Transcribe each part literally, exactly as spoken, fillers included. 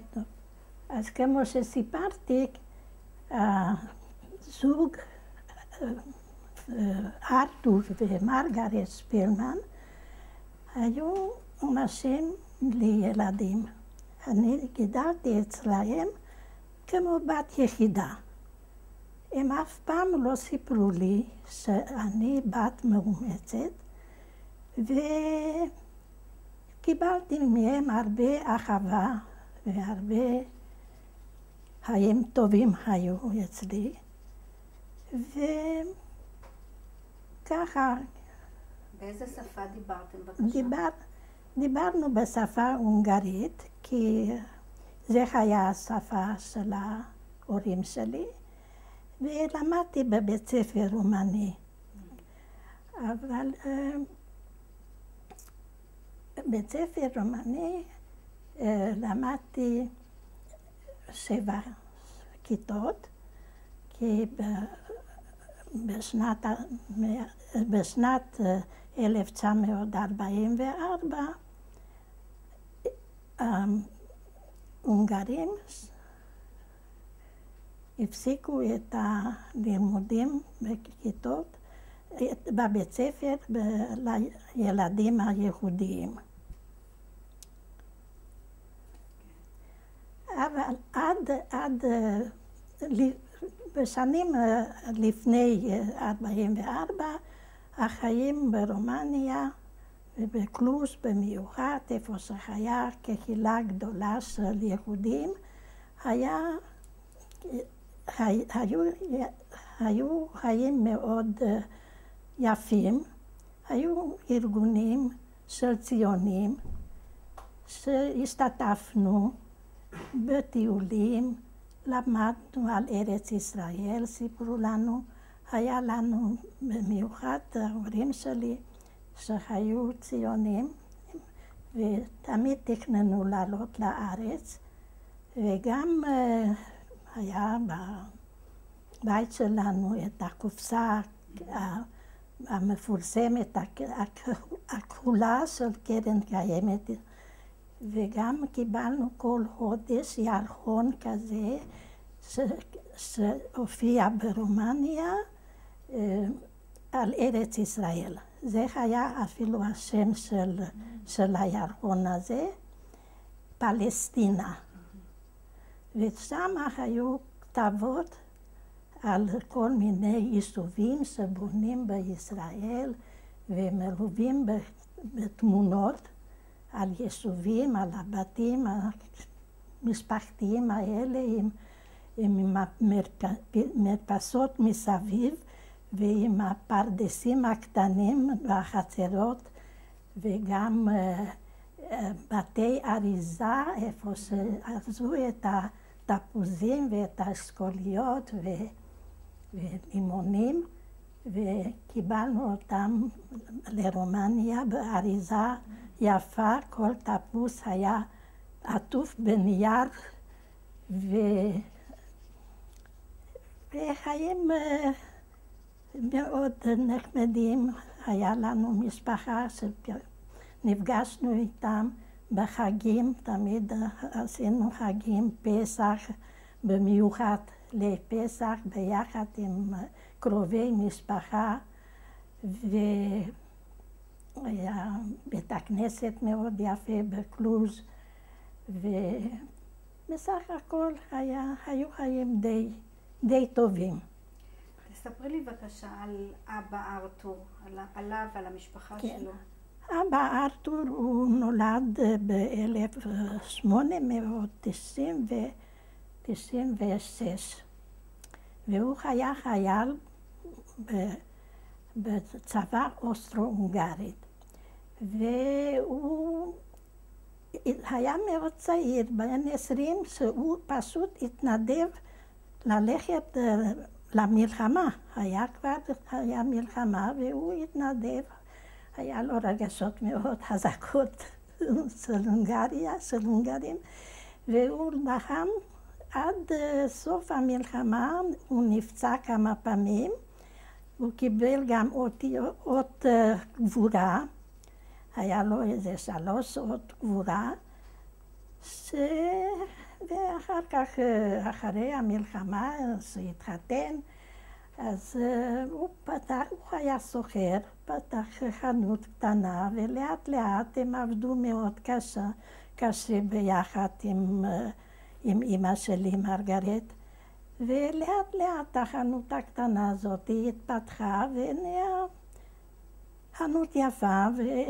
טוב. אז כמו שסיפרתי, הזוג ארתור ומרגרט שפילמן היו אנשים בלי ילדים. אני גידלתי אצלהם כמו בת יחידה. הם אף פעם לא סיפרו לי שאני בת מאומצת, וקיבלתי מהם הרבה אהבה והרבה חיים טובים היו אצלי. וככה... באיזה שפה דיברתם בבקשה? דיבר, דיברנו בשפה הונגרית, כי זה היה השפה של ההורים שלי, ולמדתי בבית ספר רומני. אבל בבית ספר רומני למדתי שבע כיתות, כי בשנת, בשנת אלף תשע מאות ארבעים וארבע ההונגרים הפסיקו את הלימודים בכיתות בבית ספר לילדים היהודיים. אבל עד, עד בשנים לפני ארבעים וארבע, החיים ברומניה ובקלוז במיוחד, איפה שהיה קהילה גדולה של יהודים, היה, היו, היו חיים מאוד יפים. היו ארגונים של ציונים שהשתתפנו בטיולים, למדנו על ארץ ישראל, סיפרו לנו. היה לנו במיוחד ההורים שלי שהיו ציונים ותמיד תכננו לעלות לארץ, וגם היה בבית שלנו את הקופסה המפורסמת, הכחולה של קרן קיימת, וגם קיבלנו כל חודש ירחון כזה שהופיע ברומניה על ארץ ישראל. זה היה אפילו השם של, של הירחון הזה, פלסטינה. ושם היו כתבות על כל מיני יישובים שבונים בישראל ומלווים בתמונות על יישובים, על הבתים המשפחתיים האלה עם, עם מרפסות מסביב ועם הפרדסים הקטנים והחצרות, וגם uh, בתי אריזה איפה שארזו את התפוזים ואת האשכוליות ולימונים, וקיבלנו אותם לרומניה באריזה יפה. כל תפוז היה עטוף בנייר, ו... וחיים מאוד נחמדים. היה לנו משפחה שנפגשנו איתם בחגים, תמיד עשינו חגים, פסח, במיוחד לפסח ביחד עם קרובי משפחה, והיה בית הכנסת מאוד יפה בקלוז, ובסך הכל היה, היו חיים די, די טובים. תספרי לי בבקשה על אבא ארתור, על, עליו ועל המשפחה כן. שלו. אבא ארתור הוא נולד ב-אלף שמונה מאות תשעים ושש, והוא היה חייל בצבא אוסטרו-הונגרית, והוא היה מאוד צעיר, בן עשרים, שהוא פשוט התנדב ללכת למלחמה. היה כבר, היה מלחמה והוא התנדב. היה לו רגשות מאוד חזקות של הונגריה, של הונגרים, והוא לחם עד סוף המלחמה. הוא נפצע כמה פעמים, הוא קיבל גם אות גבורה, היה לו איזה שלוש אות גבורה, ש... ואחר כך, אחרי המלחמה, שהתחתן, אז הוא פתח, הוא היה סוחר, פתח חנות קטנה, ולאט לאט הם עבדו מאוד קשה, קשה ביחד עם, עם אמא שלי, מרגרט. ולאט לאט החנות הקטנה הזאת התפתחה ונהיה חנות יפה,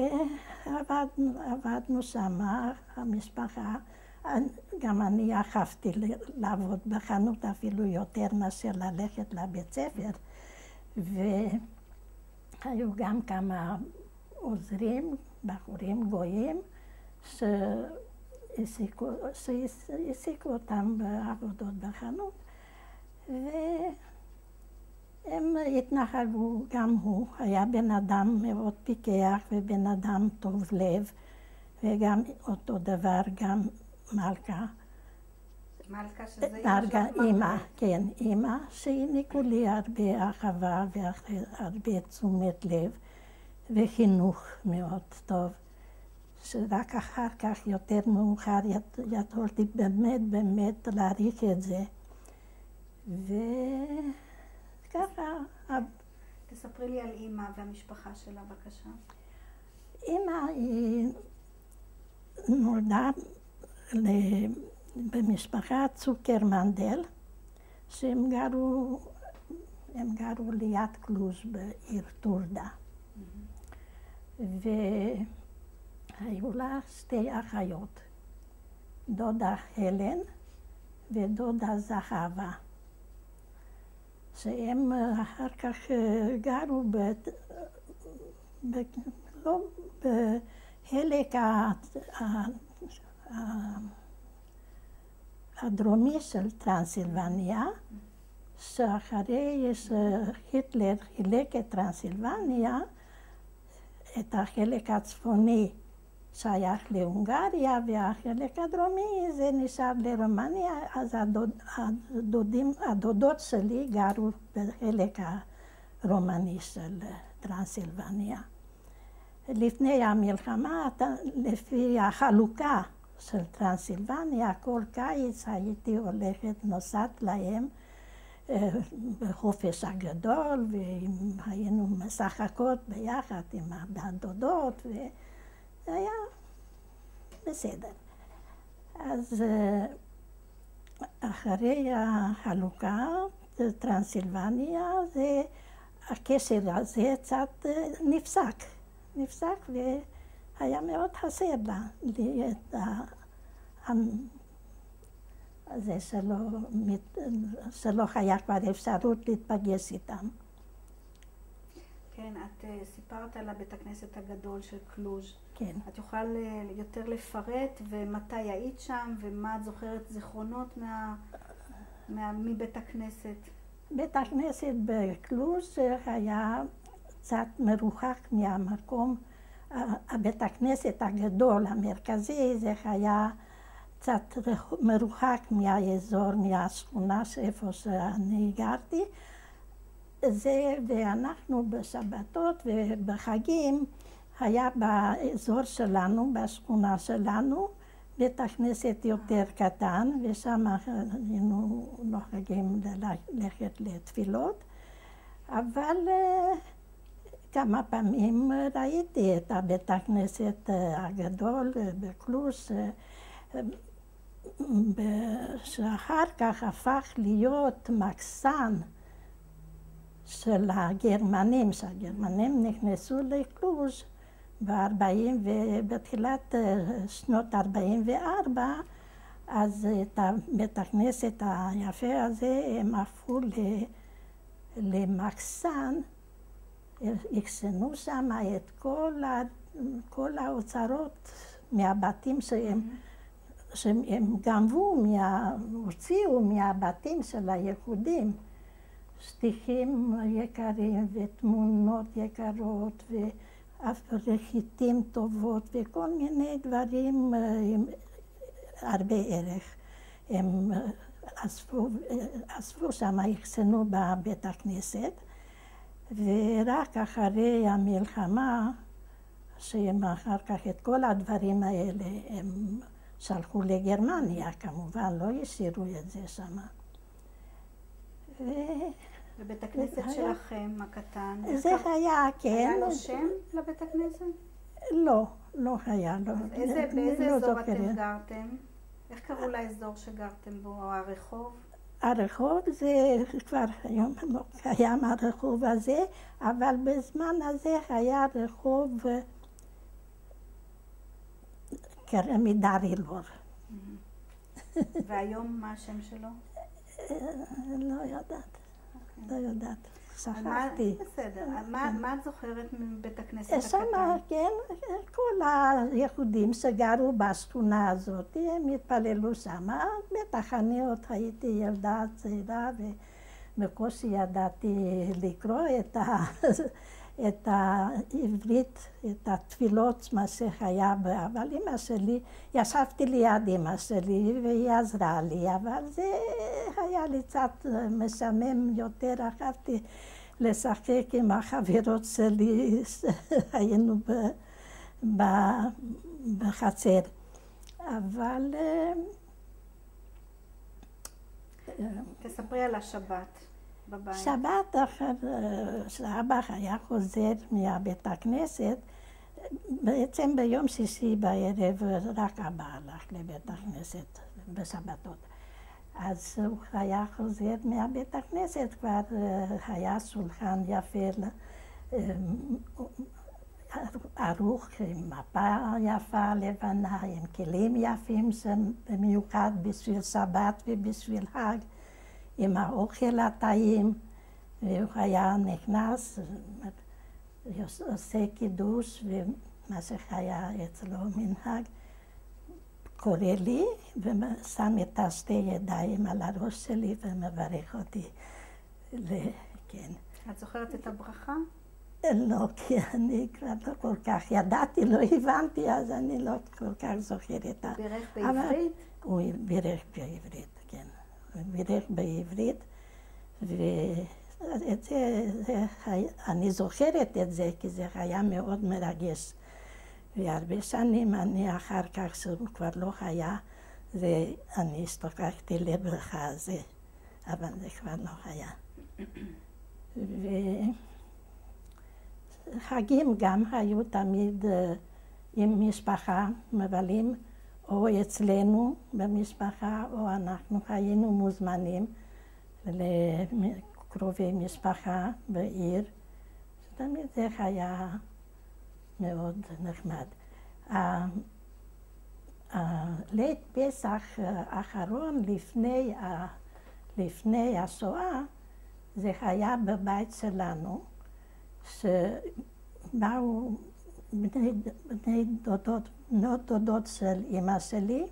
ועבדנו שמה, המשפחה. גם אני אהבתי לעבוד בחנות אפילו יותר מאשר ללכת לבית ספר. והיו גם כמה עוזרים, בחורים גויים, שהעסיקו אותם בעבודות בחנות. והם התנהגו, גם הוא היה בן אדם מאוד פיקח ובן אדם טוב לב, וגם אותו דבר גם מלכה. מלכה שזה מלכה, אימא, כן, אימא, שהעניקו לי הרבה אהבה והרבה תשומת לב וחינוך מאוד טוב. שרק אחר כך, יותר מאוחר, יכולתי באמת באמת להעריך את זה. וככה... תספרי לי על אימא והמשפחה שלה, בבקשה. אימא היא נולדה במשפחה צוקרמנדל, שהם גרו, הם גרו ליד קלוז' בעיר טורדה. והיו לה שתי אחיות, דודה הלן ודודה זהבה. שהם אחר כך גרו ב... ב... לא בחלק הדרומי של טרנסילבניה, שאחרי שהיטלר חילק את טרנסילבניה, את החלק הצפוני שייך להונגריה, והחלק הדרומי זה נשאר לרומניה, אז הדוד, הדודים, הדודות שלי גרו בחלק הרומני של טרנסילבניה. לפני המלחמה, לפי החלוקה של טרנסילבניה, כל קיץ הייתי הולכת, נוסעת להם בחופש הגדול, והיינו משחקות ביחד עם הדודות, וזה היה בסדר. אז אחרי החלוקה, טרנסילבניה, זה, הקשר הזה קצת נפסק. נפסק והיה מאוד חסר לה, לי את זה שלא, שלא היה כבר אפשרות להתפגש איתם. כן, את סיפרת על הבית הכנסת הגדול של קלוז'. כן. את יכולה יותר לפרט ומתי היית שם ומה את זוכרת זיכרונות מה, מה, מבית הכנסת? בית הכנסת בקלוז' היה קצת מרוחק מהמקום. הבית הכנסת הגדול, המרכזי, זה היה קצת מרוחק מהאזור, מהשכונה איפה שאני גרתי. זה, ואנחנו בשבתות ובחגים, היה באזור שלנו, בשכונה שלנו, בית הכנסת יותר קטן, ושם היינו נוהגים ללכת לתפילות. אבל כמה פעמים ראיתי את הבית הכנסת הגדול בקלוז', שאחר כך הפך להיות מחסן של הגרמנים, שהגרמנים נכנסו לקלוז' ב-ארבעים, ובתחילת שנות ארבעים וארבע, אז את בית הכנסת היפה הזה הם הפכו למחסן, הקסנו שם את כל, ה, כל האוצרות מהבתים שהם, שהם גנבו, מה, הוציאו מהבתים של היהודים. שטיחים יקרים ותמונות יקרות ורחיתים טובות וכל מיני דברים עם הרבה ערך. הם אספו, אספו שם, הקסנו בבית הכנסת, ורק אחרי המלחמה, שהם אחר כך את כל הדברים האלה הם שלחו לגרמניה, כמובן, לא השאירו את זה שם. ו... בבית הכנסת שלכם, הקטן. זה היה, כן. היה לו שם לבית הכנסת? לא, לא היה, לא. איזה, באיזה אזור אתם גרתם? איך קראו לאזור שגרתם בו, או הרחוב? הרחוב זה כבר היום לא קיים הרחוב הזה, אבל בזמן הזה היה רחוב מדרילור. והיום מה השם שלו? לא יודעת, לא יודעת, שכחתי. בסדר, מה את זוכרת מבית הכנסת הקטן? שם, כן, כל היהודים שגרו בשכונה הזאת, הם התפללו שם. בטח אני עוד הייתי ילדה צעירה ובקושי ידעתי לקרוא את ה... את העברית, את התפילות, מה שהיה, אבל אמא שלי, ישבתי ליד אמא שלי והיא עזרה לי, אבל זה היה לי קצת משעמם יותר, אהבתי לשחק עם החברות שלי, היינו בחצר, אבל... תספרי על השבת. בבית. שבת אחר שאבא היה חוזר מהבית הכנסת, בעצם ביום שישי בערב רק אבא הלך לבית הכנסת בשבתות. אז הוא היה חוזר מהבית הכנסת, כבר היה שולחן יפה, ערוך עם מפה יפה לבנה, עם כלים יפים במיוחד בשביל שבת ובשביל חג. עם האוכל הטעים, והוא היה נכנס, עושה קידוש, ומה שהיה אצלו מנהג, קורא לי ושם את השתי ידיים על הראש שלי ומברך אותי. כן. את זוכרת את הברכה? לא, כי אני כבר לא כל כך ידעתי, לא הבנתי, אז אני לא כל כך זוכרת. הוא בירך בעברית? הוא בירך בעברית, כן. הוא בירך בעברית, ואת זה, זה, אני זוכרת את זה, כי זה היה מאוד מרגש. והרבה שנים אני אחר כך, שהוא כבר לא היה, ואני הסתובבתי לברכה הזה, אבל זה כבר לא היה. וחגים גם היו תמיד עם משפחה, מבלים, או אצלנו במשפחה, או אנחנו היינו מוזמנים לקרובי משפחה בעיר. תמיד זה היה מאוד נחמד. ליל פסח האחרון לפני, לפני השואה, זה היה בבית שלנו, שבאו בני, בני דודות, בנות דודות של אמא שלי,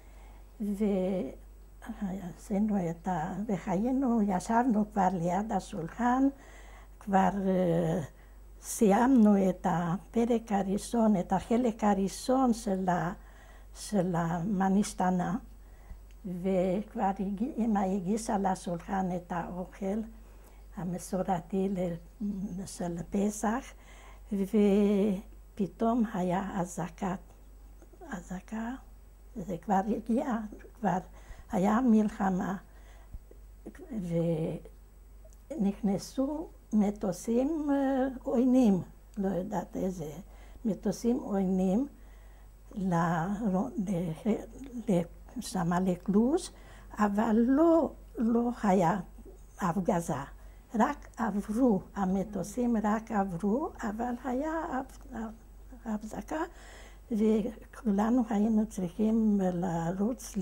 ועשינו את ה... וחיינו, ישבנו כבר ליד השולחן, כבר uh, סיימנו את הפרק הראשון, את החלק הראשון של, ה, של מה נשתנה, וכבר אמא הגישה לשולחן את האוכל המסורתי של פסח, ופתאום היה אזעקה, אזעקה, זה כבר הגיע, כבר היה מלחמה, ונכנסו מטוסים עוינים, לא יודעת איזה, מטוסים עוינים שמה לקלוז', אבל לא, לא היה הפגזה. רק עברו, המטוסים רק עברו, אבל היה הבזקה, וכולנו היינו צריכים לרוץ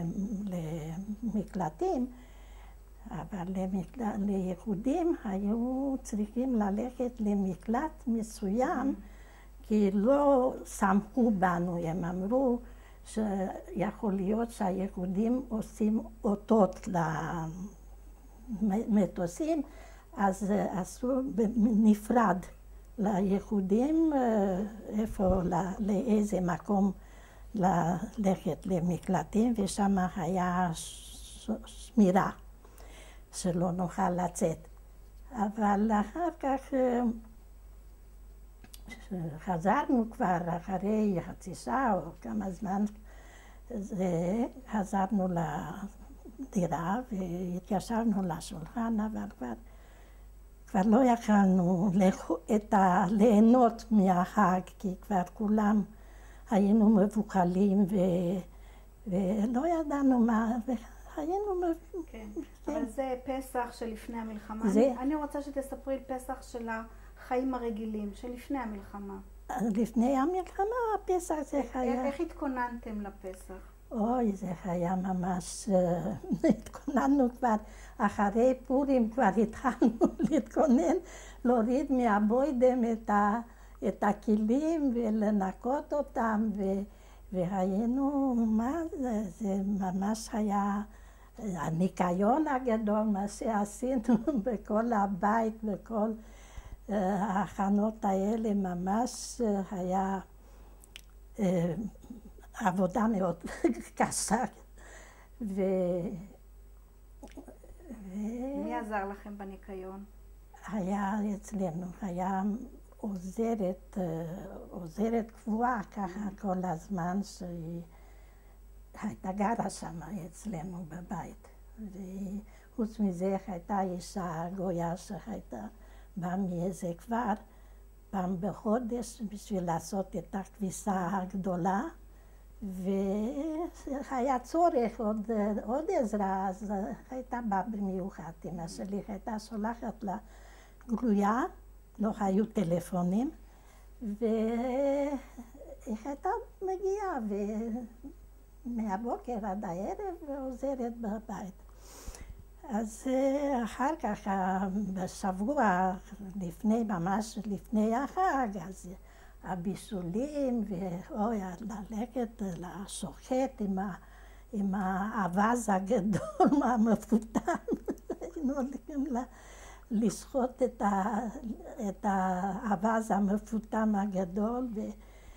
למקלטים, אבל ליהודים היו צריכים ללכת למקלט מסוים, כי לא סמכו בנו, הם אמרו שיכול להיות שהיהודים עושים אותות למטוסים, אז עשו נפרד ליהודים איפה, לאיזה מקום ללכת למקלטים, ושם היה שמירה שלא נוכל לצאת. אבל אחר כך חזרנו כבר אחרי חצי שעה או כמה זמן, זה, חזרנו לדירה והתיישבנו לשולחן, אבל כבר, כבר לא יכלנו את ה, ליהנות מהחג, כי כבר כולם היינו מבוחלים ו, ולא ידענו מה, והיינו... כן, כן. אבל זה פסח שלפני המלחמה. זה... אני, אני רוצה שתספרי פסח של החיים הרגילים, שלפני המלחמה. לפני המלחמה, הפסח זה היה... איך התכוננתם לפסח? אוי, זה היה ממש... התכוננו כבר, אחרי פורים כבר התחלנו להתכונן, להוריד מהבוידם את, ה, את הכלים ולנקות אותם, ו, והיינו, מה זה, זה ממש היה הניקיון הגדול, מה שעשינו בכל הבית, בכל... ההכנות האלה ממש היה עבודה מאוד קשה. ו... מי עזר לכם בניקיון? היה אצלנו, היה עוזרת, עוזרת קבועה ככה כל הזמן, שהיא הייתה גרה שם אצלנו בבית. וחוץ מזה הייתה אישה גויה שהייתה בא מאיזה כפר, פעם בחודש בשביל לעשות את הכביסה הגדולה, והיה צורך עוד, עוד עזרה, אז הייתה באה במיוחד. אמא שלי הייתה שולחת לה גלויה, לא היו טלפונים, והיא הייתה מגיעה מהבוקר עד הערב ועוזרת בבית. אז אחר כך, בשבוע לפני, ממש לפני החג, אז הבישולים, ואוי, ללכת לשוחט עם, ה, עם האווז הגדול, המפותן, היינו הולכים לשחוט את, ה, את האווז המפותן הגדול. ו...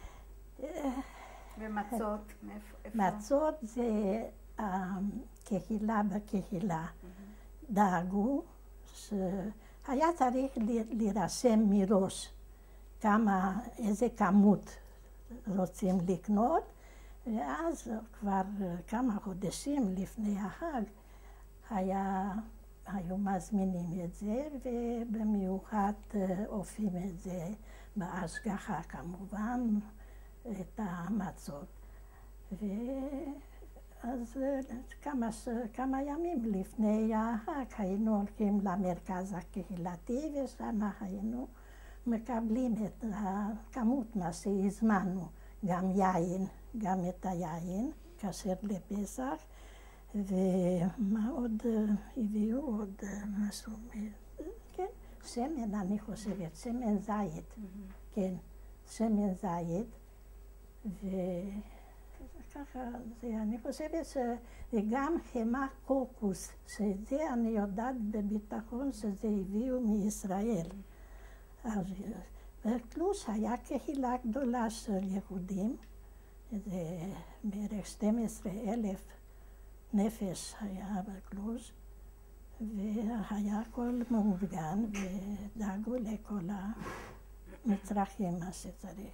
ומצות? מצות זה הקהילה בקהילה. דאגו שהיה צריך להירשם מראש כמה, איזה כמות רוצים לקנות, ואז כבר כמה חודשים לפני החג היה, היו מזמינים את זה, ובמיוחד אופים את זה בהשגחה כמובן, את המצות. ו... אז כמה, כמה ימים לפני החג היינו הולכים למרכז הקהילתי, ושם היינו מקבלים את הכמות, מה שהזמנו, גם יין, גם את היין, כשר לפסח, ומה עוד הביאו, עוד משהו, כן, שמן, אני חושבת, שמן זית, כן, שמן זית, ו... ככה, זה, אני חושבת שגם חמאה קוקוס, שזה אני יודעת בביטחון שזה הביאו מישראל. אז בקלוש היה קהילה גדולה של יהודים, זה בערך שנים עשר אלף נפש היה בקלוש, והיה הכל מאורגן ודאגו לכל המצרכים מה שצריך.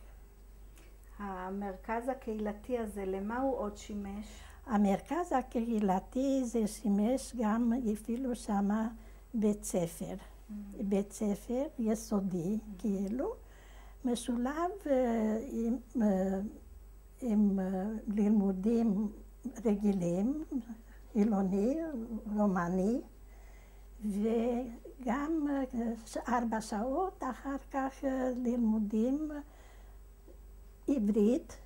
המרכז הקהילתי הזה, למה הוא עוד שימש? המרכז הקהילתי זה שימש גם, אפילו שמה בית ספר. Mm. בית ספר יסודי, mm. כאילו, משולב עם, עם לימודים רגילים, חילוני, רומני, וגם ארבע שעות אחר כך לימודים עברית,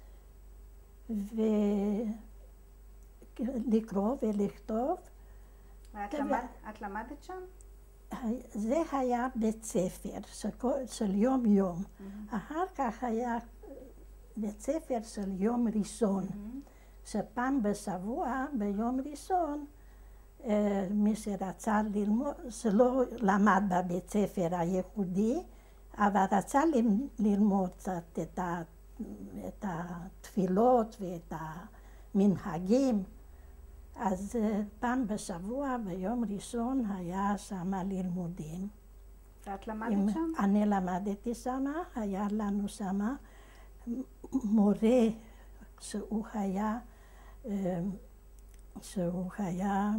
ולקרוא ולכתוב. ואת למד, את למדת שם? זה היה בית ספר של יום יום. Mm-hmm. אחר כך היה בית ספר של יום ראשון, mm-hmm. שפעם בשבוע, ביום ראשון, מי שרצה ללמוד, שלא למד בבית ספר הייחודי, אבל רצה ללמוד קצת את ה... את התפילות ואת המנהגים. אז פעם בשבוע, ביום ראשון, היה שם לימודים. ואת למדת שם? אני למדתי שם, היה לנו שם מורה שהוא היה שהוא היה,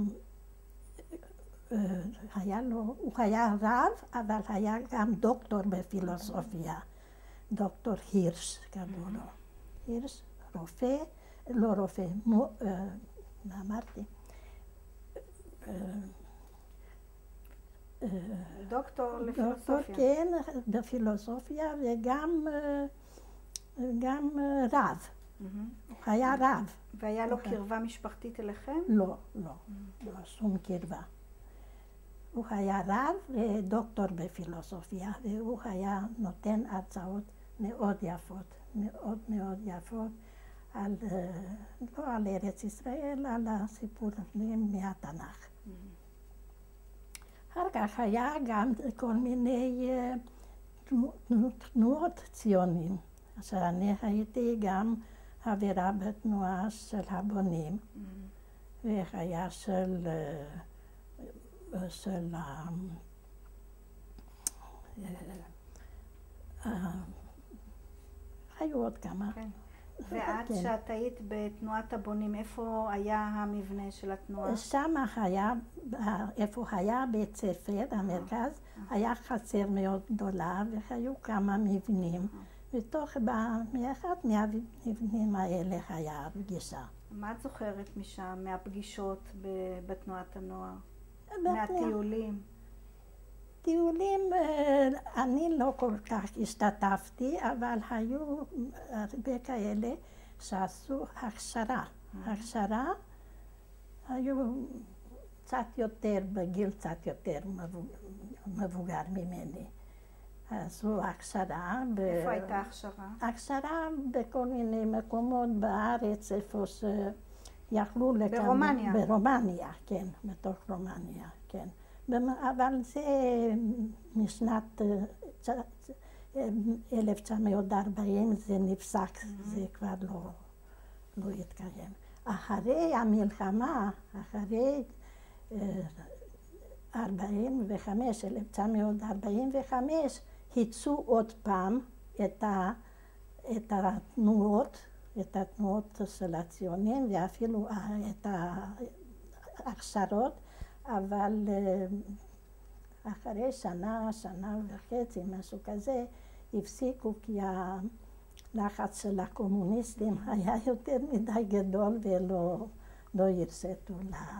היה לו, הוא היה רב, אבל היה גם דוקטור בפילוסופיה, דוקטור הירש קראו לו. הירש, רופא, לא רופא, מה אמרתי? דוקטור לפילוסופיה. דוקטור, כן, בפילוסופיה, וגם גם רב. הוא היה רב. והיה לו קרבה משפחתית אליכם? לא, לא, לא שום קרבה. הוא היה רב ודוקטור בפילוסופיה, והוא היה נותן הרצאות מאוד יפות, מאוד מאוד יפות, על, לא על ארץ ישראל, על הסיפורים מהתנ"ך. אחר כך היה גם כל מיני תנועות ציונים. אז אני הייתי גם חברה בתנועה של הבונים, והיה של, של היו עוד כמה. ואת, שאת היית בתנועת הבונים, איפה היה המבנה של התנועה? שם היה, איפה היה בית ספר, המרכז, היה חצר מאוד גדולה, והיו כמה מבנים. בתוך, מאחד מהמבנים האלה היה פגישה. מה את זוכרת משם, מהפגישות בתנועת הנוער? מהטיולים? טיולים, אני לא כל כך השתתפתי, אבל היו הרבה כאלה שעשו הכשרה. הכשרה, היו קצת יותר, בגיל קצת יותר מבוגר ממני. עשו הכשרה. איפה הייתה הכשרה? הכשרה בכל מיני מקומות בארץ, איפה שיכלו לקבל. ברומניה? ברומניה, כן, בתוך רומניה, כן. אבל זה משנת אלף תשע מאות וארבעים זה נפסק, זה כבר לא, לא התקיים. אחרי המלחמה, אחרי ארבעים וחמש, אלף תשע מאות ארבעים וחמש, היצאו עוד פעם את, ה, את התנועות, את התנועות של הציונים ואפילו את ההכשרות, אבל אחרי שנה, שנה וחצי, משהו כזה, הפסיקו כי הלחץ של הקומוניסטים היה יותר מדי גדול ולא לא הרשתו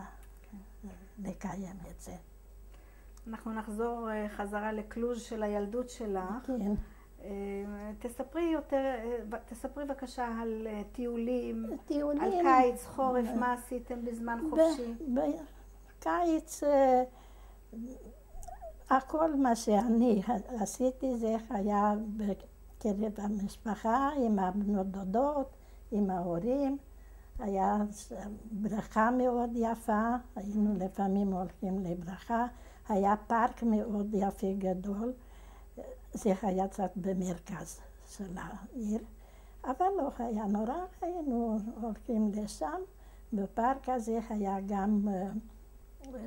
לקיים את זה. אנחנו נחזור חזרה לקלוז' של הילדות שלך. כן. תספרי יותר, תספרי בבקשה על טיולים, טיולים, על קיץ, חורף, מה עשיתם בזמן חופשי? בקיץ, הכל מה שאני עשיתי זה היה בקרב המשפחה, עם הבנות דודות, עם ההורים. היה ברכה מאוד יפה, היינו לפעמים הולכים לברכה. היה פארק מאוד יפה גדול, זה היה קצת במרכז של העיר, אבל לא היה נורא, היינו הולכים לשם. בפארק הזה היה גם uh, uh,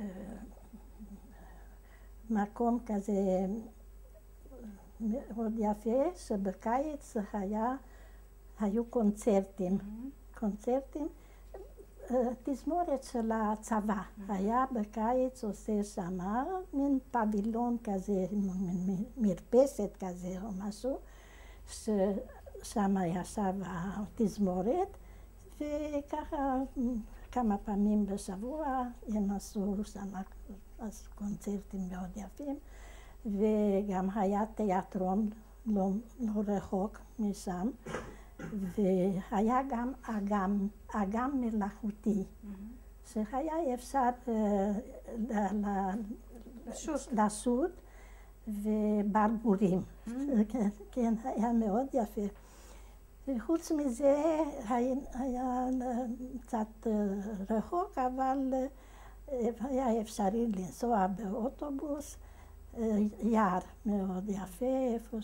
מקום כזה מאוד יפה, שבקיץ היה, היו קונצרטים, mm-hmm. קונצרטים, uh, תזמורת של הצבא. Mm-hmm. היה בקיץ עושה שמה מין פבילון כזה, מין מרפסת כזה או משהו, ששם ישב התזמורת, וככה כמה פעמים בשבוע הם עשו שם קונצרטים מאוד יפים, וגם היה תיאטרון לא, לא רחוק משם, והיה גם אגם, אגם מלאכותי, mm-hmm. שהיה אפשר לשוט וברבורים, mm-hmm. כן, כן, היה מאוד יפה. וחוץ מזה היה קצת רחוק, אבל היה אפשרי לנסוע באוטובוס, יער מאוד יפה, איפה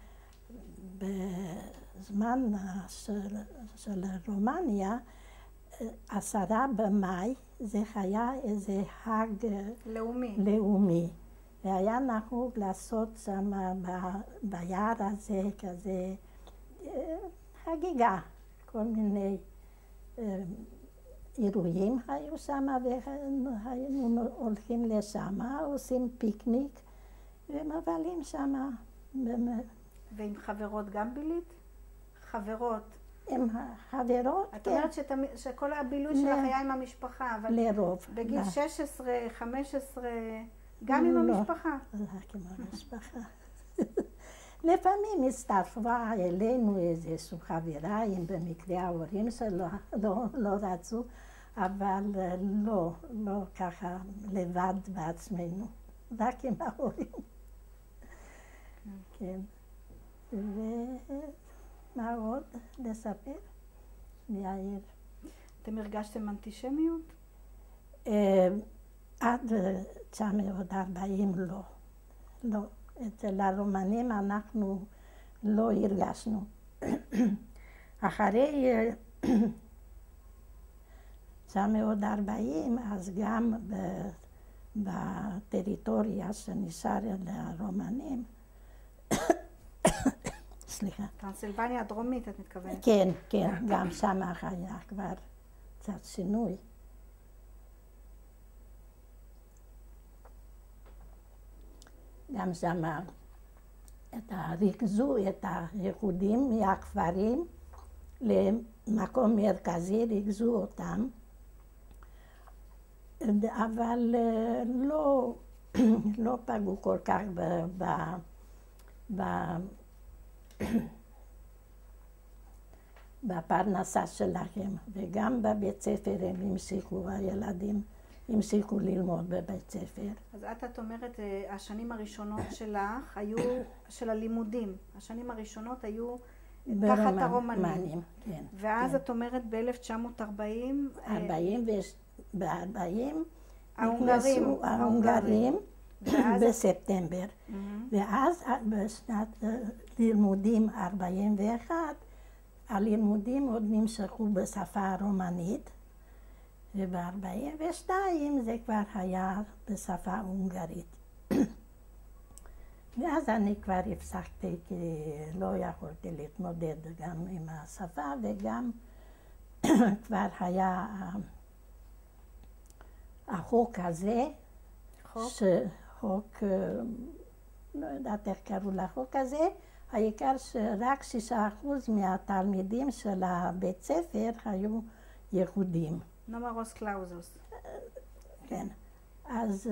שבזמן של, של רומניה, עשרה במאי, זה היה איזה חג לאומי. לאומי. והיה נהוג לעשות שם ביער הזה כזה חגיגה, כל מיני אירועים היו שם, והיינו הולכים לשם, עושים פיקניק ומבלים שם. ועם חברות גם בילית? חברות. עם חברות, כן. את אומרת שתמיד, שכל הבילוי שלך היה עם המשפחה, אבל לרוב. בגיל שש עשרה, חמש עשרה, גם עם המשפחה? לא, רק עם המשפחה. לפעמים הצטרפה אלינו איזושהי חברה, אם במקרה ההורים שלו לא, לא רצו, אבל לא, לא ככה לבד בעצמנו, רק עם ההורים. כן. ומה עוד לספר? מהעיר. אתם הרגשתם אנטישמיות? עד תשע מאות וארבעים לא. לא. אצל הרומנים אנחנו לא הרגשנו. אחרי תשע מאות וארבעים, אז גם בטריטוריה שנשאר לרומנים, סליחה. טרנסילבניה הדרומית, את מתכוונת? כן, כן, גם שם היה כבר קצת שינוי. גם שם ריכזו את היהודים מהכפרים למקום מרכזי, ריכזו אותם, אבל לא, לא פגעו כל כך ב, ב, ב, בפרנסה שלהם, וגם בבית ספר הם המשיכו, הילדים המשיכו ללמוד בבית ספר. אז את, את אומרת, השנים הראשונות שלך היו, של הלימודים, השנים הראשונות היו תחת הרומנים. כן. ואז כן. את אומרת ב-אלף תשע מאות ארבעים... ארבעים, ב-ארבעים ההונגרים. ההונגרים בספטמבר. ואז בשנת לימודים ארבעים ואחת, הלימודים עוד נמשכו בשפה הרומנית, וב-ארבעים ושתיים זה כבר היה בשפה הונגרית. ואז אני כבר הפסקתי, כי לא יכולתי להתמודד גם עם השפה, וגם כבר היה החוק הזה, חוק? חוק, לא יודעת איך קראו לחוק הזה, העיקר שרק שישה אחוז מהתלמידים של הבית ספר היו יהודים. נומרוס קלאוזוס. כן. אז,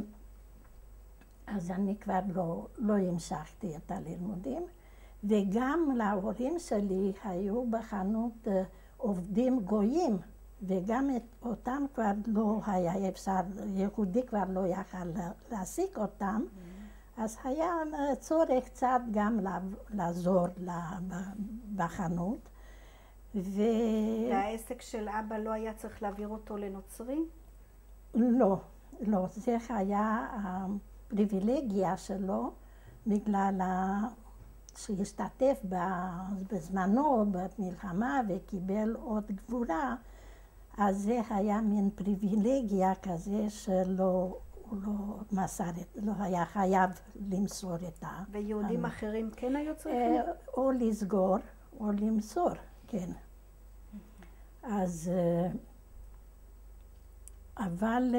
אז אני כבר לא, לא המשכתי את הלימודים, וגם להורים שלי היו בחנות עובדים גויים, וגם את, אותם כבר לא היה אפשר, יהודי כבר לא יכל להעסיק אותם, mm-hmm. אז היה צורך קצת גם לעזור בחנות. ו... והעסק של אבא לא היה צריך להעביר אותו לנוצרי? לא, לא. זה היה הפריבילגיה שלו, בגלל שהשתתף בזמנו במלחמה וקיבל עוד גבורה, אז זה היה מין פריבילגיה כזה שלא לא מסר, לא היה חייב למסור את ה... ויהודים אחרים כן היו צריכים? או לסגור או למסור. כן. אז, אבל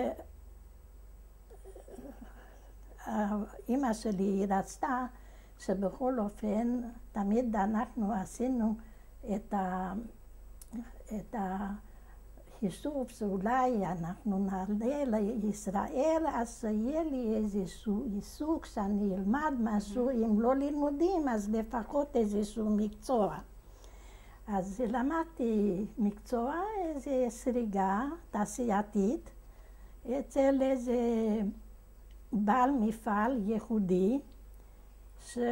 אמא שלי רצתה שבכל אופן תמיד אנחנו עשינו את, ה, את החישוב שאולי אנחנו נעלה לישראל, אז יהיה לי איזשהו עיסוק שאני אלמד משהו, אם לא לימודים אז לפחות איזשהו מקצוע. אז למדתי מקצוע, איזה סריגה תעשייתית, אצל איזה בעל מפעל יהודי, שהוא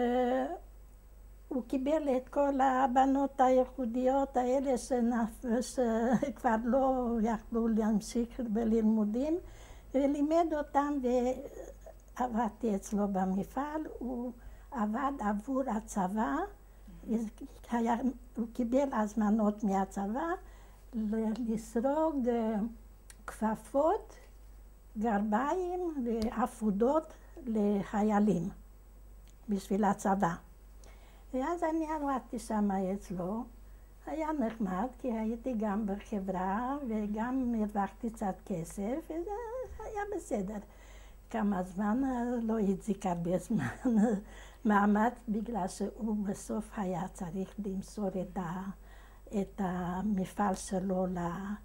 קיבל את כל הבנות היהודיות האלה שכבר לא יכלו להמשיך בלימודים, ולימד אותם, ועבדתי אצלו במפעל. הוא עבד עבור הצבא, היה, הוא קיבל הזמנות מהצבא לסרוג כפפות, גרביים ועפודות לחיילים בשביל הצבא. ואז אני עבדתי שם אצלו, היה נחמד, כי הייתי גם בחברה וגם הרווחתי קצת כסף, וזה היה בסדר. כמה זמן, לא החזיק הרבה זמן מעמד, בגלל שהוא בסוף היה צריך למסור את, ה, את המפעל שלו ל,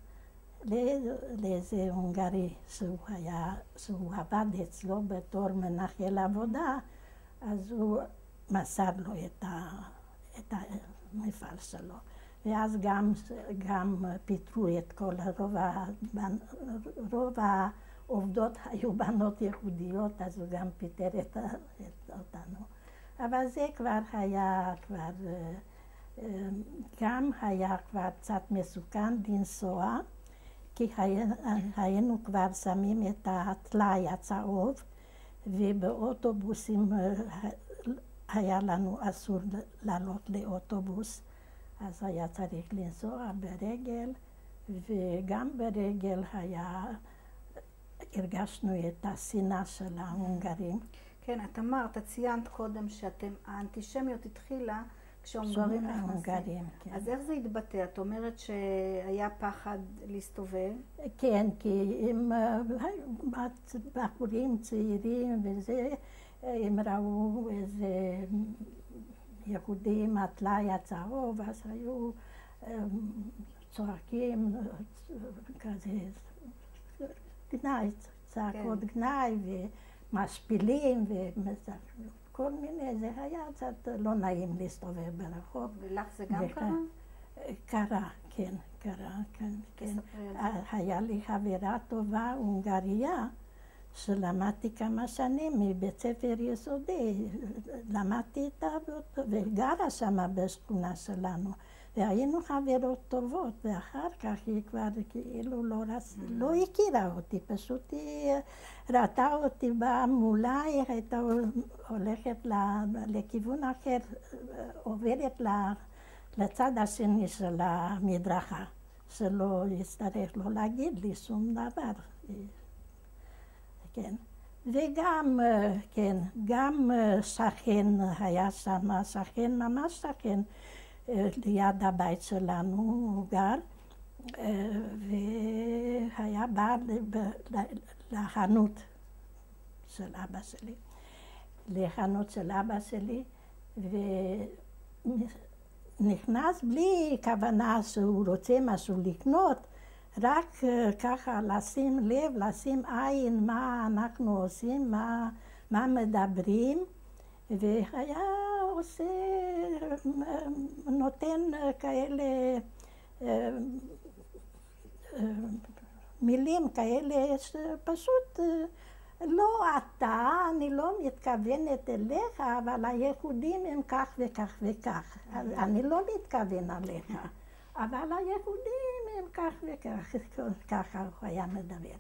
לאיזה הונגרי שהוא, היה, שהוא עבד אצלו בתור מנהל עבודה, אז הוא מסר לו את, ה, את המפעל שלו. ואז גם, גם פיטרו את כל רוב, רוב העובדות היו בנות יהודיות, אז הוא גם פיטר את, את אותנו. אבל זה כבר היה, כבר, גם היה כבר קצת מסוכן לנסוע, כי היינו כבר שמים את הטלאי הצהוב, ובאוטובוסים היה לנו אסור לעלות לאוטובוס, אז היה צריך לנסוע ברגל, וגם ברגל היה, הרגשנו את השנאה של ההונגרים. כן, את אמרת, את ציינת קודם שהאנטישמיות התחילה כשההונגרים נכנסים. כן. אז איך זה התבטא? את אומרת שהיה פחד להסתובב? כן, כי הם בחורים צעירים וזה, הם ראו איזה יהודים, הטלאי הצהוב, אז היו צועקים כזה גנאי, צעקות גנאי ומשפילים וכל מיני, זה היה קצת לא נעים להסתובב ברחוב. ולך זה גם קרה? קרה, כן, קרה, כן, כן. היה לי חברה טובה, הונגריה, שלמדתי כמה שנים מבית ספר יסודי, למדתי איתה וגרה שמה בשכונה שלנו, והיינו חברות טובות, ואחר כך היא כבר כאילו לא, רס... לא הכירה אותי, פשוט היא ראתה אותי באה מולה, היא הייתה הולכת לכיוון אחר, עוברת לצד השני של המדרכה, שלא יצטרך לא להגיד לי שום דבר. כן. וגם, כן, גם שכן היה שם, שכן, ממש שכן, ליד הבית שלנו הוא גר, והיה בא לחנות של אבא שלי, לחנות של אבא שלי, ונכנס בלי כוונה שהוא רוצה משהו לקנות, רק ככה לשים לב, לשים עין מה אנחנו עושים, מה, מה מדברים, והיה עושה, נותן כאלה מילים כאלה שפשוט לא אתה, אני לא מתכוונת אליך, אבל היהודים הם כך וכך וכך, אני לא מתכוון עליך. אבל היהודים הם כך וכך, ככה הוא היה מדבר.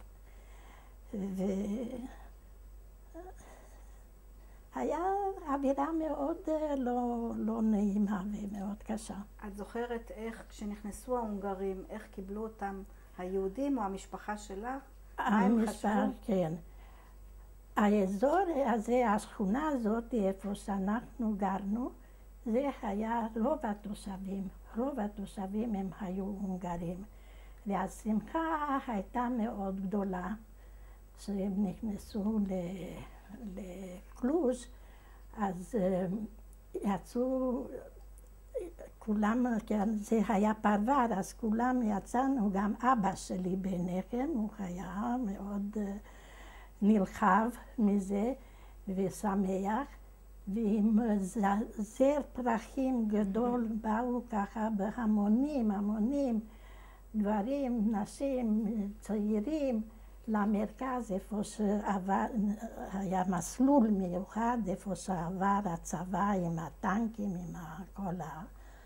והיה אווירה מאוד לא, לא נעימה ומאוד קשה. את זוכרת איך כשנכנסו ההונגרים, איך קיבלו אותם היהודים או המשפחה שלך? המשפחה, כן. האזור הזה, השכונה הזאת, איפה שאנחנו גרנו, זה היה רוב התושבים. רוב התושבים הם היו הונגרים, והשמחה הייתה מאוד גדולה שהם נכנסו לקלוז', אז יצאו כולם, זה היה פרבר, אז כולם יצאנו, גם אבא שלי ביניהם, הוא היה מאוד נלחב מזה ושמח. ועם זר פרחים גדול באו ככה בהמונים, המונים, גברים, נשים, צעירים, למרכז, איפה שהיה מסלול מיוחד, איפה שעבר הצבא עם הטנקים, עם כל ה...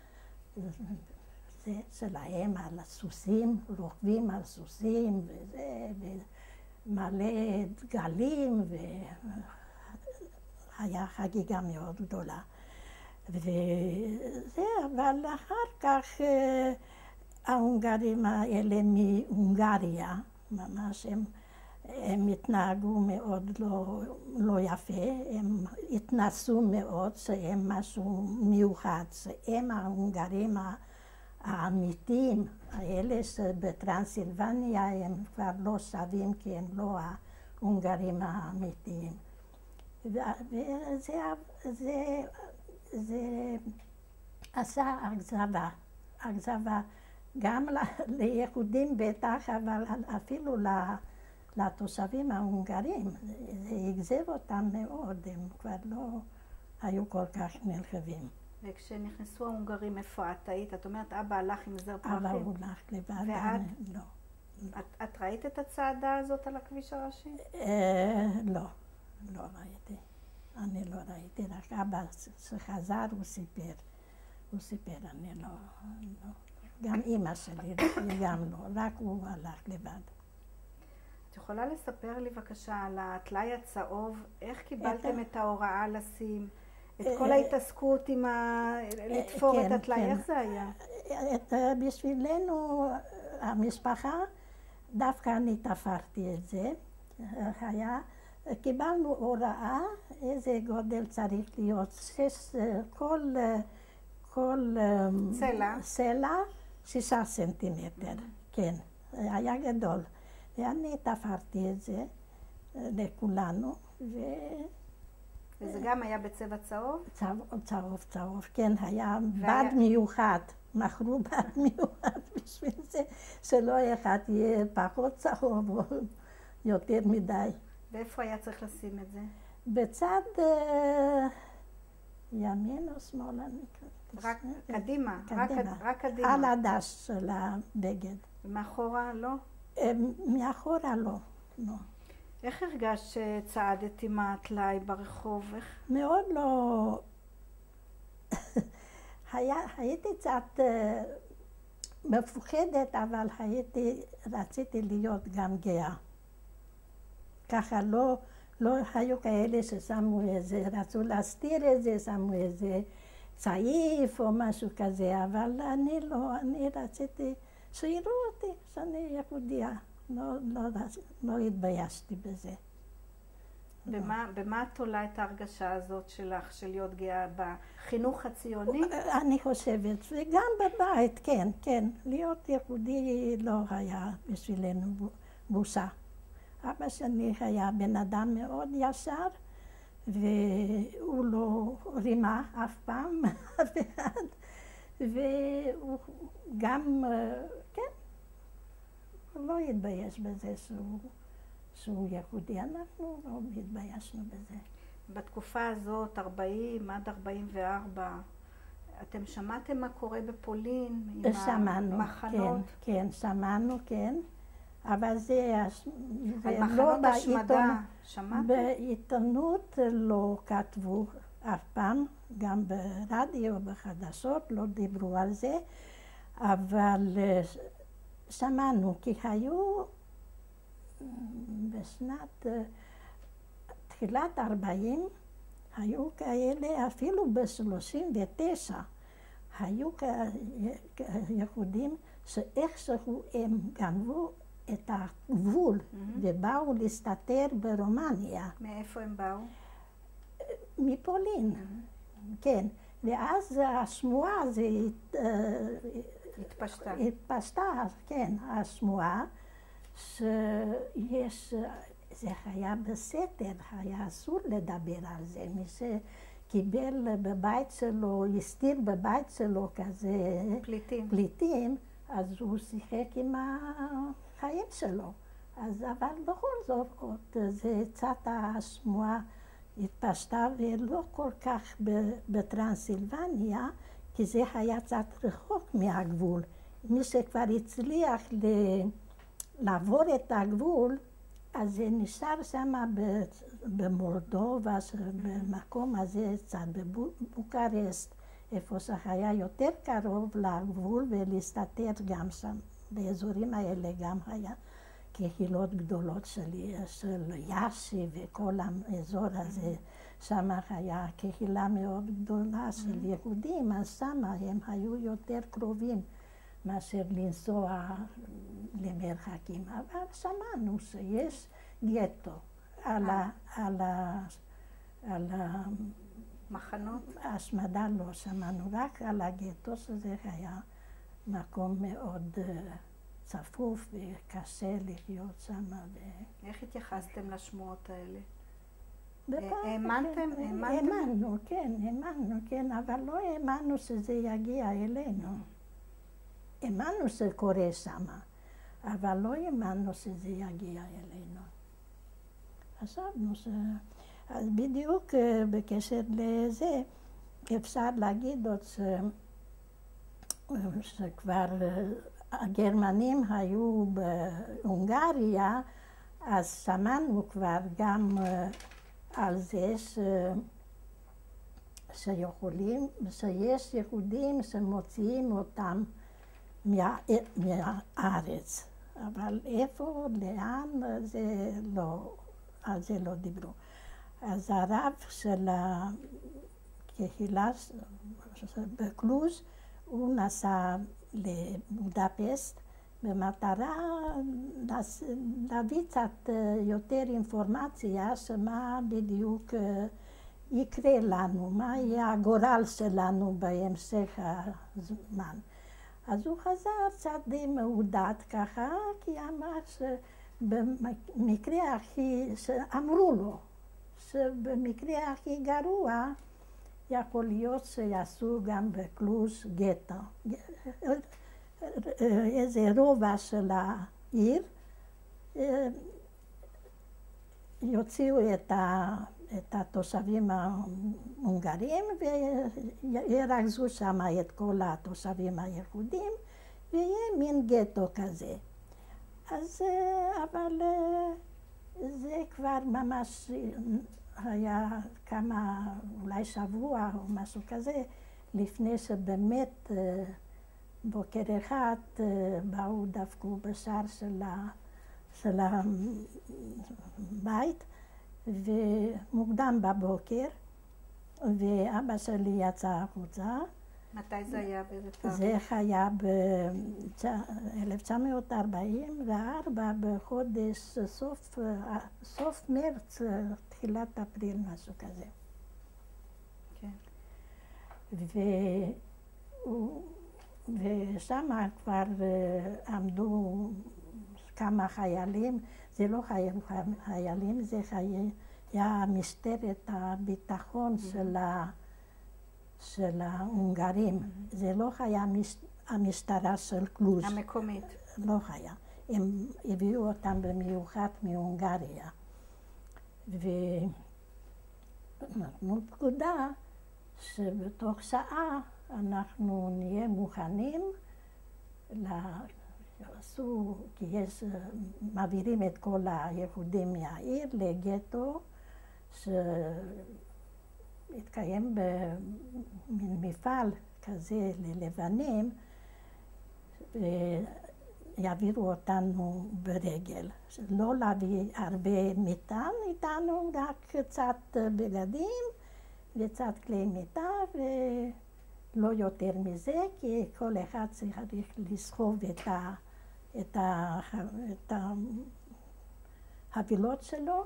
זה שלהם על הסוסים, רוכבים על סוסים, וזה, ומלא דגלים, ו... היה חגיגה מאוד גדולה. וזה, אבל אחר כך ההונגרים האלה מהונגריה, ממש הם, הם התנהגו מאוד לא, לא יפה, הם התנסו מאוד שהם משהו מיוחד, שהם ההונגרים האמיתיים, האלה שבטרנסילבניה הם כבר לא שווים כי הם לא ההונגרים האמיתיים. וזה זה, זה עשה אכזבה, אכזבה גם ליהודים בטח, אבל אפילו לתושבים ההונגרים. זה אכזב אותם מאוד, הם כבר לא היו כל כך נלחבים. וכשנכנסו ההונגרים, איפה את היית? את אומרת, אבא הלך עם זר פרחים. אבא הולך לבד, ואת? לא. את, את ראית את הצעדה הזאת על הכביש הראשי? אה, לא, לא ראיתי. אני לא ראיתי, רק אבא שחזר הוא סיפר. הוא סיפר, אני לא, לא. גם אמא שלי, גם לא, רק הוא הלך לבד. את יכולה לספר לי בבקשה על הטלאי הצהוב, איך קיבלתם את ההוראה לשים, את כל ההתעסקות עם ה... לתפור את הטלאי, איך זה היה? בשבילנו, המשפחה, דווקא אני תפרתי את זה. היה, קיבלנו הוראה, איזה גודל צריך להיות, שש, כל, כל סלע, סלע, שישה סנטימטר, כן, היה גדול. ואני תפרתי את זה לכולנו, ו... וזה גם היה בצבע צהוב? צהוב, צהוב, צהוב, כן, היה בד מיוחד. מכרו בד מיוחד בשביל זה, שלא אחד יהיה פחות צהוב או יותר מדי. ואיפה היה צריך לשים את זה? בצד ימין או שמאל, אני רק קדימה, רק קדימה. על הדש של הבגד. ומאחורה לא? מאחורה לא, לא. איך הרגשת שצעדת עם הטלאי ברחוב? מאוד לא... היה, הייתי קצת מפוחדת, אבל הייתי, רציתי להיות גם גאה. ככה לא, לא היו כאלה ששמו איזה, רצו להסתיר את זה, שמו איזה צעיף או משהו כזה, אבל אני לא, אני רציתי שיראו אותי, שאני יהודייה. לא, לא, לא התביישתי בזה. במה, במה את עולה את ההרגשה הזאת שלך, של להיות גאה בחינוך הציוני? אני חושבת, וגם בבית, כן, כן. להיות יהודי לא היה בשבילנו בושה. אבא שלי היה בן אדם מאוד ישר, והוא לא רימה אף פעם, אף אחד. והוא גם, כן, הוא לא התבייש בזה שהוא... שהוא יהודי, אנחנו לא התביישנו בזה. בתקופה הזאת, ארבעים עד ארבעים וארבע, אתם שמעתם מה קורה בפולין? עם שמענו, המחנות? כן, כן, שמענו, כן. אבל זה, זה על לא מחנות השמדה, שמעתם? בעיתונות לא כתבו אף פעם, גם ברדיו, בחדשות, לא דיברו על זה, אבל שמענו, כי היו בשנת תחילת ארבעים, היו כאלה, אפילו ב-שלושים ותשע, היו יהודים שאיכשהו הם גנבו את הגבול ובאו להסתתר ברומניה. מאיפה הם באו? מפולין, כן. ואז השמועה זה התפשטה. התפשטה, כן, השמועה. שיש, זה היה בסתר, היה אסור לדבר על זה. מי שקיבל בבית שלו, הסתיר בבית שלו כזה פליטים, פליטים, אז הוא שיחק עם החיים שלו. אז אבל בכל זאת, זה קצת השמועה התפשטה, ולא כל כך בטרנסילבניה, כי זה היה קצת רחוק מהגבול. מי שכבר הצליח ל... לעבור את הגבול, אז זה נשאר שם במולדובה, במקום הזה, קצת בבוקרשט, איפה שהיה יותר קרוב לגבול ולהסתתר גם שם. באזורים האלה גם היה קהילות גדולות של, של יאשי וכל האזור הזה. שם היה קהילה מאוד גדולה של יהודים, אז שם הם היו יותר קרובים מאשר לנסוע למרחקים. אבל שמענו שיש גטו על ה... על ה... על ה... מחנות? השמדה לא שמענו, רק על הגטו, שזה היה מקום מאוד צפוף וקשה לחיות שם. איך התייחסתם לשמועות האלה? האמנתם? האמנו, כן, האמנו, כן, אבל לא האמנו שזה יגיע אלינו. האמנו שקורה שם, אבל לא האמנו שזה יגיע אלינו. חשבנו ש... אז בדיוק בקשר לזה, אפשר להגיד עוד ש... שכבר הגרמנים היו בהונגריה, אז שמענו כבר גם על זה ש... שיכולים, שיש יהודים שמוציאים אותם מה... מהארץ. אבל איפה, לאן, זה לא, על זה לא דיברו. אז הרב של הקהילה בקלוז' הוא נסע לבודפשט במטרה להביא קצת יותר אינפורמציה שמה בדיוק יקרה לנו, מה יהיה הגורל שלנו בהמשך הזמן. אז הוא חזר קצת די מעודד ככה, כי אמר שבמקרה הכי, שאמרו לו, שבמקרה הכי גרוע יכול להיות שיעשו גם בקלוז' גטו. איזה רובע של העיר, יוציאו את, ה, את התושבים ההונגרים וירכזו שם את כל התושבים היהודים, ויהיה מין גטו כזה. אז, אבל זה כבר ממש היה כמה, אולי שבוע או משהו כזה, לפני שבאמת בוקר אחד באו דפקו בשער של, ה, של הבית, ומוקדם בבוקר, ואבא שלי יצא החוצה. מתי זה היה? באיזה תאריך? זה היה ב-אלף תשע מאות ארבעים וארבע, בחודש, סוף, סוף מרץ, תחילת אפריל, משהו כזה. כן. ו... ושם כבר עמדו כמה חיילים, זה לא חיילים, זה היה משטרת הביטחון של, ה, של ההונגרים. זה לא היה המשטרה של קלוז'. המקומית. לא היה. הם הביאו אותם במיוחד מהונגריה. ונתנו פקודה שבתוך שעה אנחנו נהיה מוכנים, עשו, כי יש, מעבירים את כל היהודים מהעיר לגטו, שהתקיים במין מפעל כזה ללבנים, ויעבירו אותנו ברגל. לא להביא הרבה מטען איתנו, רק קצת בגדים וקצת כלי מיטה, ולא יותר מזה, כי כל אחד צריך לסחוב את, ה, את, ה, את החבילות שלו,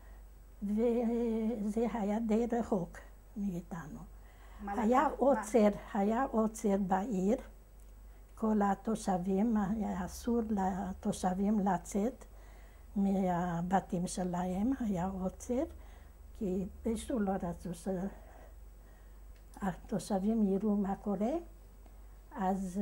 וזה היה די רחוק מאיתנו. היה עוצר, היה עוצר בעיר, כל התושבים, היה אסור לתושבים לצאת מהבתים שלהם, היה עוצר, כי פשוט לא רצו שהתושבים יראו מה קורה. אז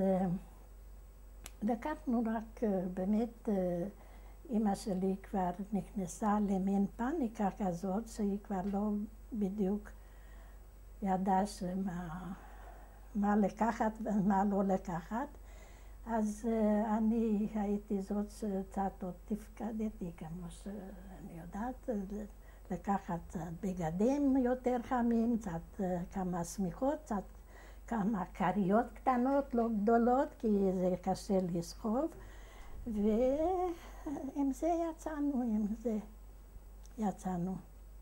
לקחנו רק, באמת, אמא שלי כבר נכנסה למין פאניקה כזאת, שהיא כבר לא בדיוק ידעה שמה, מה לקחת ומה לא לקחת. אז אני הייתי זאת שקצת עוד תפקדתי, כמו שאני יודעת, לקחת קצת בגדים יותר חמים, קצת כמה שמיכות, קצת כמה כריות קטנות, לא גדולות, כי זה קשה לסחוב. ועם זה יצאנו, עם זה יצאנו.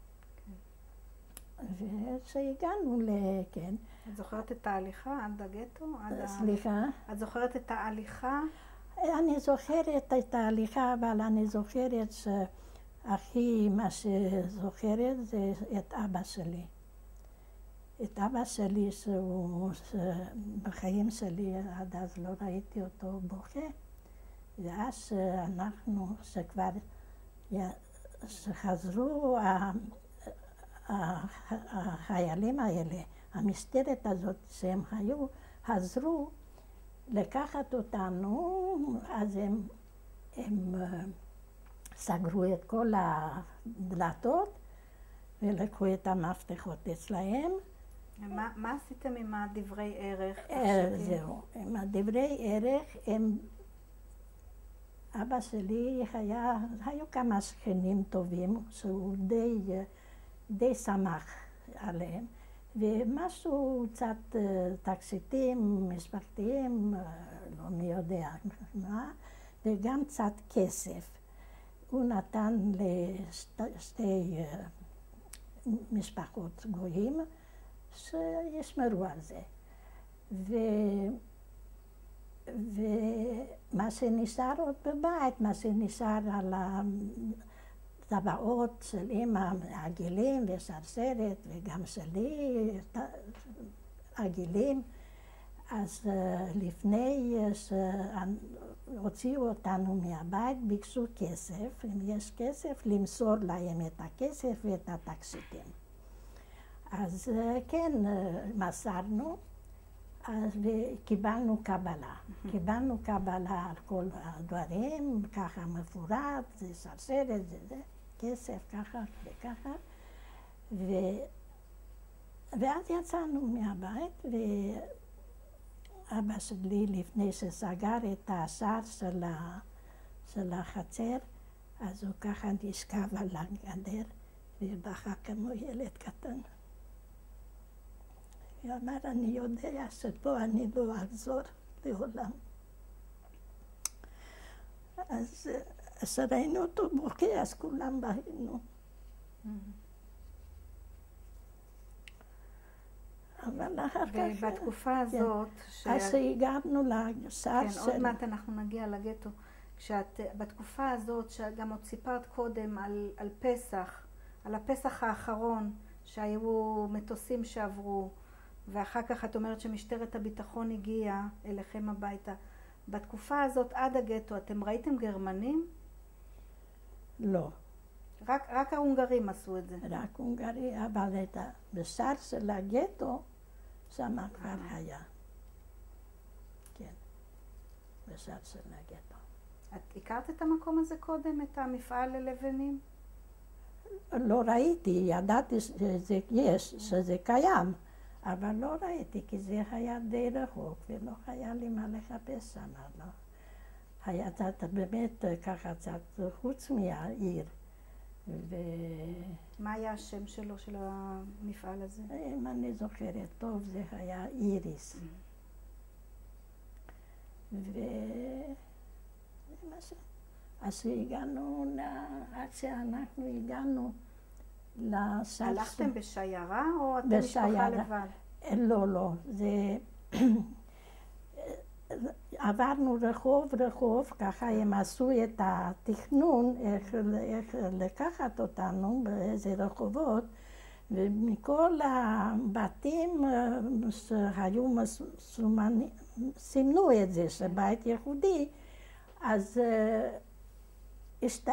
וכשהגענו ל... כן. את זוכרת את ההליכה עד הגטו? סליחה? את זוכרת את ההליכה? אני זוכרת את ההליכה, אבל אני זוכרת שהכי מה שזוכרת זה את אבא שלי. את אבא שלי, שהוא בחיים שלי, עד אז לא ראיתי אותו בוכה. ואז שאנחנו, שכבר, שחזרו החיילים האלה, המשטרת הזאת שהם היו, חזרו לקחת אותנו, אז הם, הם סגרו את כל הדלתות ולקחו את המפתחות אצלהם. מה, מה עשיתם עם הדברי ערך? זהו, עם הדברי ערך, הם... אבא שלי היה, היו כמה שכנים טובים, שהוא די, די שמח עליהם. ומשהו קצת תקשיטים, משפחתיים, לא מי יודע מה, וגם קצת כסף. הוא נתן לשתי משפחות גויים שישמרו על זה. ו... ומה שנשאר עוד בבית, מה שנשאר על הטבעות של אמא, עגילים ושרשרת, וגם שלי, עגילים, אז לפני שהוציאו אותנו מהבית, ביקשו כסף, אם יש כסף, למסור להם את הכסף ואת התקשיטים. אז כן, מסרנו. אז קיבלנו קבלה. קיבלנו קבלה על כל הדברים, ככה מפורט, זה שרשרת, זה זה, כסף, ככה וככה. ו... ואז יצאנו מהבית, ואבא שלי, לפני שסגר את השער של, ה... של החצר, אז הוא ככה נשכב על הגדר, ובכה כמו ילד קטן. הוא אמר, אני יודע שפה אני לא אחזור לעולם. אז כשראינו אותו בוכה, אז כולם בהינו. אבל אחר כך... ובתקופה הזאת... אז שהגענו לשער של... כן, עוד מעט אנחנו נגיע לגטו. כשאת, בתקופה הזאת, שגם עוד סיפרת קודם על, על פסח, על הפסח האחרון, שהיו מטוסים שעברו, ואחר כך את אומרת שמשטרת הביטחון הגיעה אליכם הביתה. בתקופה הזאת, עד הגטו, אתם ראיתם גרמנים? לא. רק, רק ההונגרים עשו את זה? רק הונגרי, אבל את בשער של הגטו, שם כבר היה. כן, בשער של הגטו. את הכרת את המקום הזה קודם, את המפעל ללבנים? לא ראיתי, ידעתי שזה יש, שזה קיים. אבל לא ראיתי, כי זה היה די רחוק, ולא היה לי מה לחפש שם. לא. היה קצת, באמת ככה קצת חוץ מהעיר. ו... מה היה השם שלו, של המפעל הזה? אם אני זוכרת טוב, זה היה איריס. ו... אז הגענו, עד שאנחנו הגענו לשער... הלכתם בשיירה או אתם משפחה לבד? לא, לא. זה... עברנו רחוב רחוב, ככה הם עשו את התכנון, איך, איך לקחת אותנו, באיזה רחובות, ומכל הבתים שהיו מסומנים, סימנו את זה, שבית יהודי, אז השת...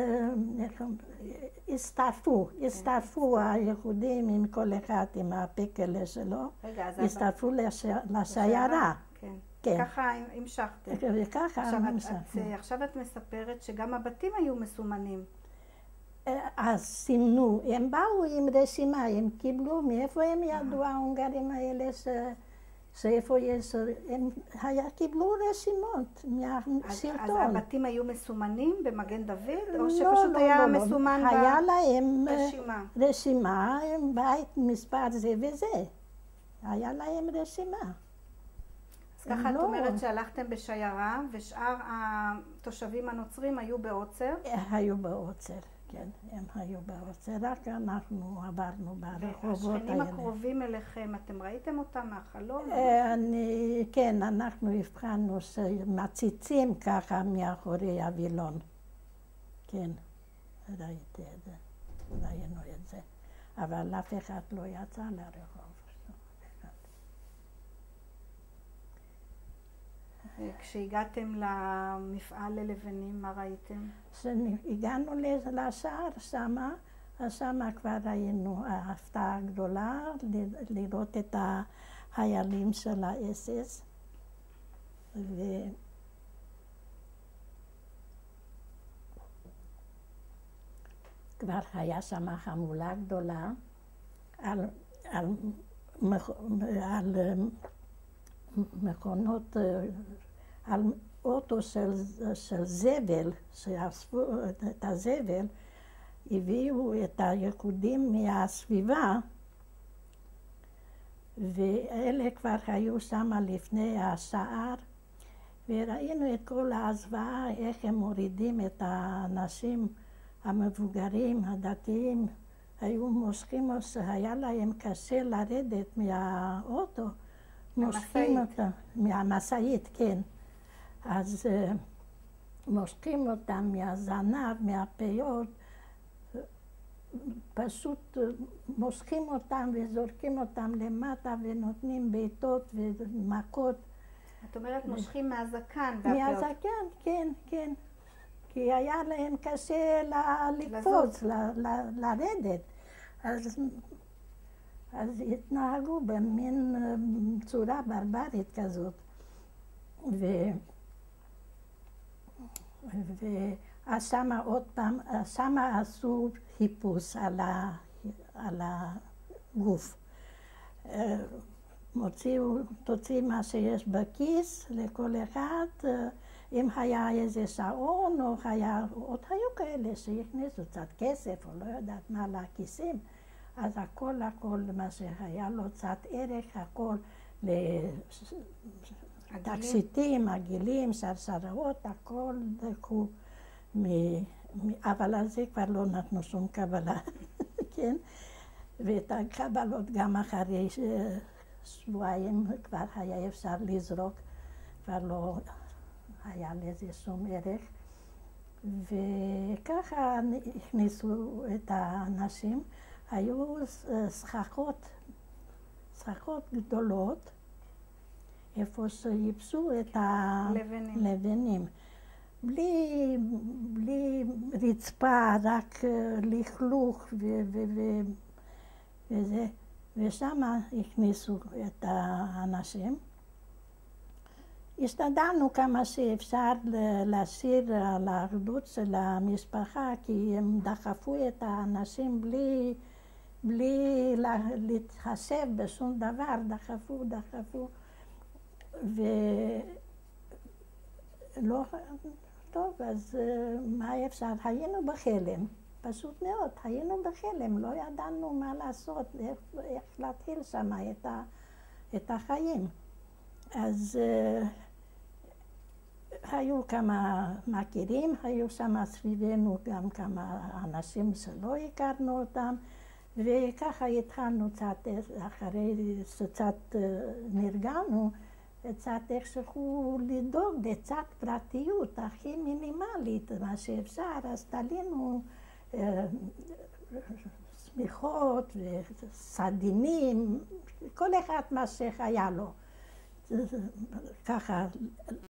הסתעפו, הסתעפו היהודים עם כל אחד עם הפקלה שלו, הסתעפו לשיירה. ככה המשכתם. וככה המשכנו. עכשיו את מספרת שגם הבתים היו מסומנים. אז סימנו, הם באו עם רשימה, הם קיבלו, מאיפה הם ידעו ההונגרים האלה שאיפה יש, הם קיבלו רשימות מהשלטון. אז הבתים היו מסומנים במגן דוד, או שפשוט היה מסומן ברשימה? היה להם רשימה, בית מספר זה וזה. היה להם רשימה. אז ככה את אומרת שהלכתם בשיירה, ושאר התושבים הנוצרים היו בעוצר? היו בעוצר, כן, הם היו בעוצר, רק אנחנו עברנו ברחובות האלה. השכנים הקרובים אליכם, אתם ראיתם אותם מהחלום? אני, כן, אנחנו הבחנו שמציצים ככה מאחורי הווילון. כן, ראיתי את זה, ראינו את זה. אבל אף אחד לא יצא לרחוב. כשהגעתם למפעל ללבנים, מה ראיתם? כשהגענו לשער שמה, אז שמה כבר ראינו ההפתעה הגדולה, לראות את החיילים של האס אס. ו... כבר היה שם חמולה גדולה על, על, על מכונות, על אוטו של, של זבל, שאספו את הזבל, הביאו את היהודים מהסביבה, ואלה כבר היו שם לפני השער, וראינו את כל הזוועה, איך הם מורידים את האנשים המבוגרים, הדתיים, היו מושכים, היה להם קשה לרדת מהאוטו, מושכים אותם, מהמשאית, כן. אז uh, מושכים אותם מהזנב, מהפיות, פשוט uh, מושכים אותם וזורקים אותם למטה ונותנים בעיטות ומכות. את אומרת מושכים מהזקן והפיות. מהזקן, כן, כן. כי היה להם קשה לקפוץ, לרדת. אז, אז התנהגו במין צורה ברברית כזאת. ו... ואז שמה עוד פעם, שמה עשו חיפוש על, ה... על הגוף. מוציאו, תוציא מה שיש בכיס לכל אחד. אם היה איזה שעון, או היה, עוד היו כאלה שהכניסו קצת כסף, או לא יודעת מה, לכיסים, אז הכל, הכל, מה שהיה לו קצת ערך, הכל לתכשיטים, עגילים, שרשראות, הכל לקחו, מ... אבל על זה כבר לא נתנו שום קבלה, כן? ואת הקבלות גם אחרי שבועיים כבר היה אפשר לזרוק, כבר לא... היה לזה שום ערך, וככה הכניסו את האנשים. היו סככות, סככות גדולות, איפה שיפסו את הלבנים. בלי, בלי רצפה, רק לכלוך ו- ו- ו- וזה, ושם הכניסו את האנשים. השתדלנו כמה שאפשר להשאיר על האחדות של המשפחה, כי הם דחפו את האנשים בלי, בלי להתחשב בשום דבר, דחפו, דחפו. ולא, טוב, אז מה אפשר? היינו בחלם, פשוט מאוד, היינו בחלם, לא ידענו מה לעשות, איך, איך להתחיל שם את, ה, את החיים. אז uh, היו כמה מכירים, היו שם סביבנו גם כמה אנשים שלא הכרנו אותם, וככה התחלנו קצת, אחרי שקצת uh, נרגענו, קצת איכשהו לדאוג לקצת פרטיות הכי מינימלית, מה שאפשר, אז תלינו uh, שמיכות וסדינים, כל אחד מה שהיה לו. ככה